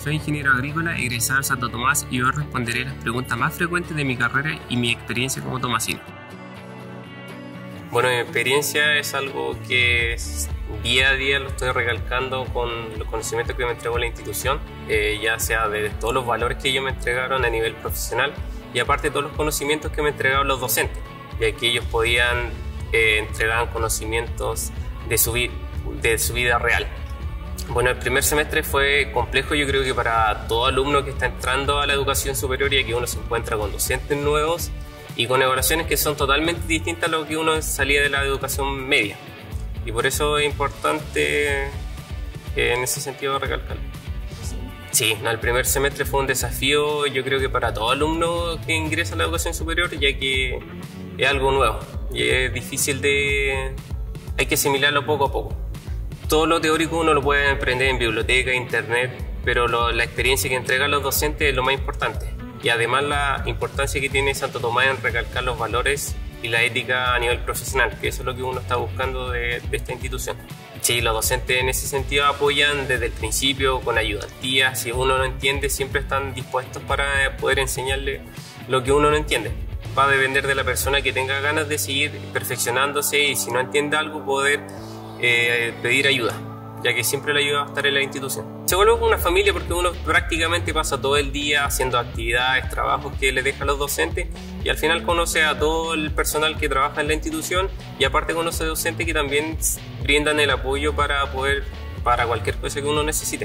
Soy ingeniero agrícola egresado de Santo Tomás y hoy responderé las preguntas más frecuentes de mi carrera y mi experiencia como tomasino. Bueno, mi experiencia es algo que día a día lo estoy recalcando con los conocimientos que me entregó la institución, ya sea de todos los valores que ellos me entregaron a nivel profesional y aparte de todos los conocimientos que me entregaron los docentes, ya que ellos podían entregar conocimientos de su vida real. Bueno, el primer semestre fue complejo, yo creo que para todo alumno que está entrando a la educación superior, ya que uno se encuentra con docentes nuevos y con evaluaciones que son totalmente distintas a lo que uno salía de la educación media. Y por eso es importante en ese sentido recalcarlo. Sí, el primer semestre fue un desafío, yo creo que para todo alumno que ingresa a la educación superior, ya que es algo nuevo y es difícil hay que asimilarlo poco a poco. Todo lo teórico uno lo puede aprender en biblioteca, internet, pero la experiencia que entregan los docentes es lo más importante. Y además la importancia que tiene Santo Tomás en recalcar los valores y la ética a nivel profesional, que eso es lo que uno está buscando de esta institución. Sí, los docentes en ese sentido apoyan desde el principio con ayudantías. Si uno no entiende, siempre están dispuestos para poder enseñarle lo que uno no entiende. Va a depender de la persona que tenga ganas de seguir perfeccionándose y si no entiende algo poder pedir ayuda, ya que siempre la ayuda va a estar en la institución. Se vuelve como una familia porque uno prácticamente pasa todo el día haciendo actividades, trabajos que le dejan los docentes y al final conoce a todo el personal que trabaja en la institución y aparte conoce a docentes que también brindan el apoyo para cualquier cosa que uno necesite.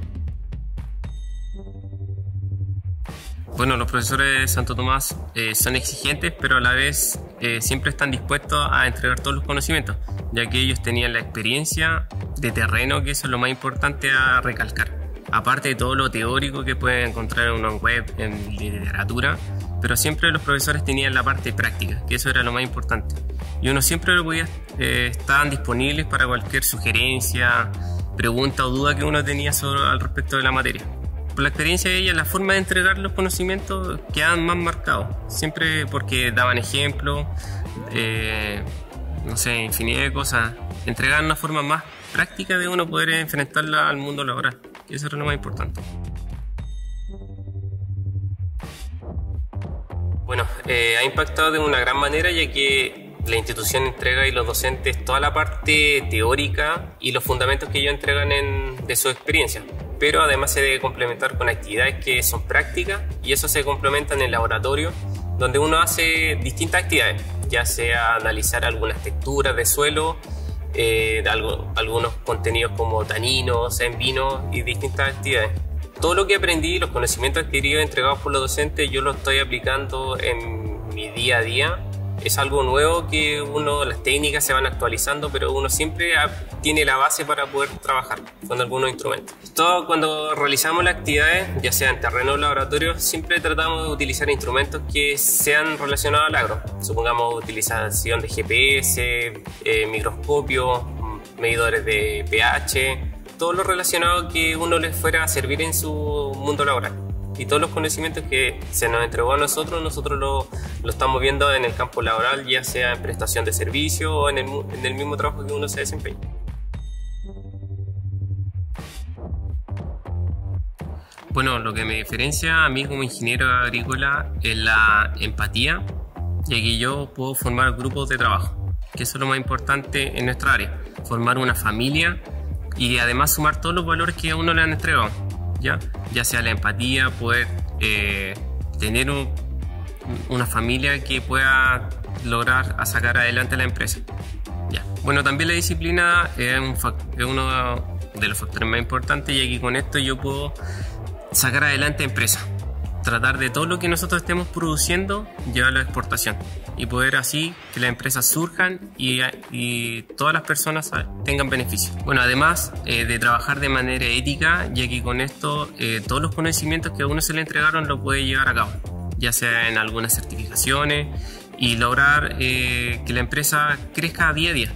Bueno, los profesores de Santo Tomás son exigentes, pero a la vez siempre están dispuestos a entregar todos los conocimientos, ya que ellos tenían la experiencia de terreno, que eso es lo más importante a recalcar. Aparte de todo lo teórico que pueden encontrar en una web, en literatura, pero siempre los profesores tenían la parte práctica, que eso era lo más importante. Y uno siempre estaban disponibles para cualquier sugerencia, pregunta o duda que uno tenía al respecto de la materia. Por la experiencia de ella, la forma de entregar los conocimientos quedaban más marcados, siempre porque daban ejemplos, no sé, infinidad de cosas. Entregaban una forma más práctica de uno poder enfrentarla al mundo laboral, y eso era lo más importante. Bueno, ha impactado de una gran manera, ya que la institución entrega y los docentes toda la parte teórica y los fundamentos que ellos entregan de su experiencia. Pero además se debe complementar con actividades que son prácticas y eso se complementa en el laboratorio, donde uno hace distintas actividades, ya sea analizar algunas texturas de suelo, algunos contenidos como taninos, en vino y distintas actividades. Todo lo que aprendí, los conocimientos adquiridos entregados por los docentes, yo los estoy aplicando en mi día a día. Es algo nuevo que las técnicas se van actualizando, pero uno siempre tiene la base para poder trabajar con algunos instrumentos. Cuando realizamos las actividades, ya sea en terreno o laboratorio, siempre tratamos de utilizar instrumentos que sean relacionados al agro. Supongamos utilización de GPS, microscopios, medidores de pH, todo lo relacionado que uno les fuera a servir en su mundo laboral. Y todos los conocimientos que se nos entregó a nosotros lo estamos viendo en el campo laboral, ya sea en prestación de servicio o en el mismo trabajo que uno se desempeña. Bueno, lo que me diferencia a mí como ingeniero agrícola es la empatía, ya que yo puedo formar grupos de trabajo, que eso es lo más importante en nuestra área, formar una familia y además sumar todos los valores que a uno le han entregado. Ya sea la empatía, poder tener una familia que pueda lograr sacar adelante la empresa. Bueno, también la disciplina es uno de los factores más importantes, y aquí con esto yo puedo sacar adelante empresas, tratar de todo lo que nosotros estemos produciendo llevarlo a la exportación y poder así que las empresas surjan y todas las personas tengan beneficios. Bueno, además de trabajar de manera ética, ya que con esto todos los conocimientos que a uno se le entregaron lo puede llevar a cabo, ya sea en algunas certificaciones y lograr que la empresa crezca día a día.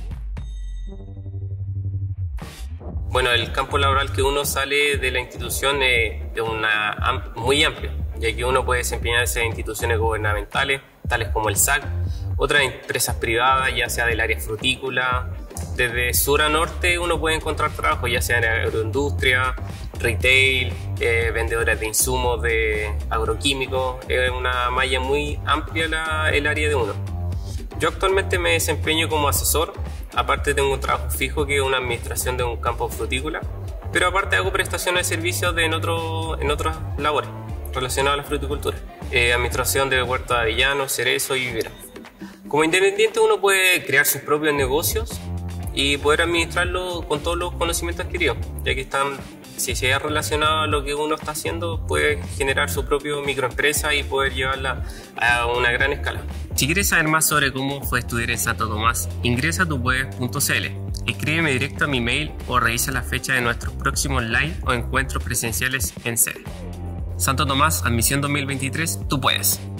Bueno, el campo laboral que uno sale de la institución es muy amplio, ya que uno puede desempeñarse en instituciones gubernamentales, tales como el SAC, otras empresas privadas, ya sea del área frutícola. Desde sur a norte uno puede encontrar trabajo, ya sea en agroindustria, retail, vendedores de insumos, de agroquímicos. Es una malla muy amplia el área de uno. Yo actualmente me desempeño como asesor, aparte tengo un trabajo fijo que es una administración de un campo frutícola, pero aparte hago prestaciones de servicios en otras labores relacionadas a la fruticultura, administración de huertos de avellanos, cerezos y viveros. Como independiente uno puede crear sus propios negocios y poder administrarlo con todos los conocimientos adquiridos, ya que si se ha relacionado a lo que uno está haciendo, puede generar su propia microempresa y poder llevarla a una gran escala. Si quieres saber más sobre cómo fue estudiar en Santo Tomás, ingresa a tupuedes.cl, escríbeme directo a mi mail o revisa la fecha de nuestros próximos live o encuentros presenciales en sede. Santo Tomás, admisión 2023, tú puedes.